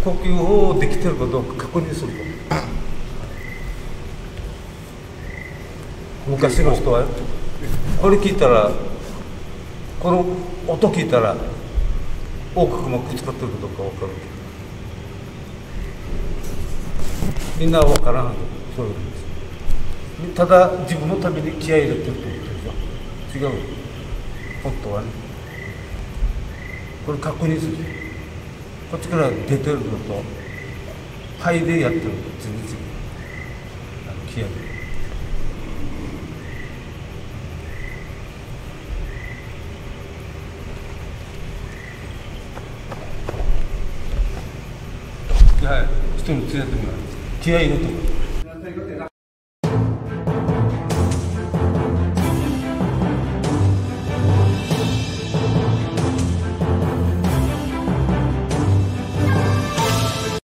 呼吸法できてることを確認すると。昔の人はこれ聞いたら、この音聞いたら横隔膜使ってるかどうか分かるけど、みんなは分からない。そういうんです。ただ自分のために気合い入れてるってことでしょ。違う。本当はね、これ確認する。こっちから出てるのと肺でやってるのと全然違う。気合い。はい、人に連れてもらう。気合い入れてもらう。